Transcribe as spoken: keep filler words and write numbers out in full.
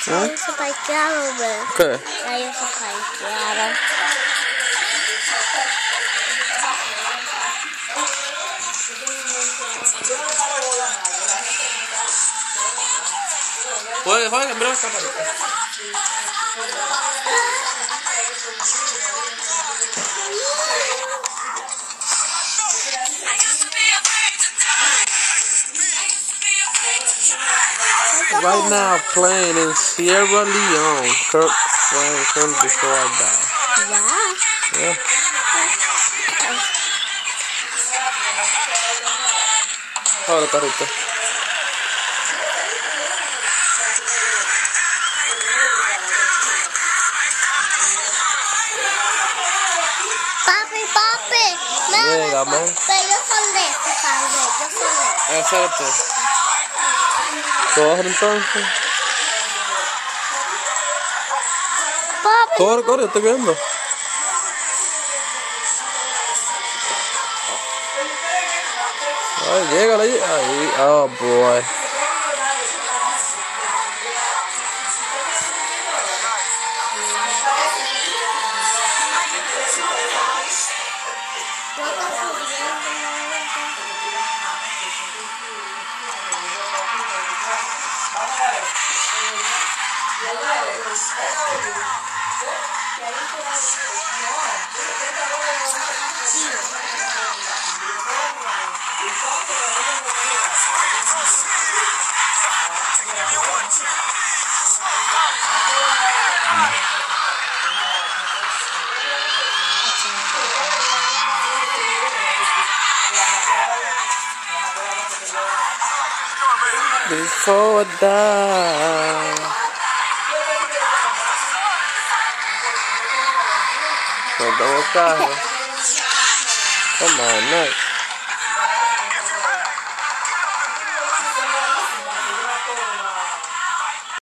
Ya ellos se parquearon, ¿ves? ¿Qué? Ya ellos se parquearon. Puede, puede cambiar esta parte. Right now, playing in Sierra Leone, Kirk Franklin Before I Die. Ya. Yeah. Ahora, carrito. Papi, papi. Llega, No, man. pero yo soy de este, padre. Yo soy de este. Acércate. Corre entonces. Papi. Corre, corre, estoy viendo. Ay, llega ahí. Ahí. Oh, boy. Before I die. Nos vamos carro. Come on, next.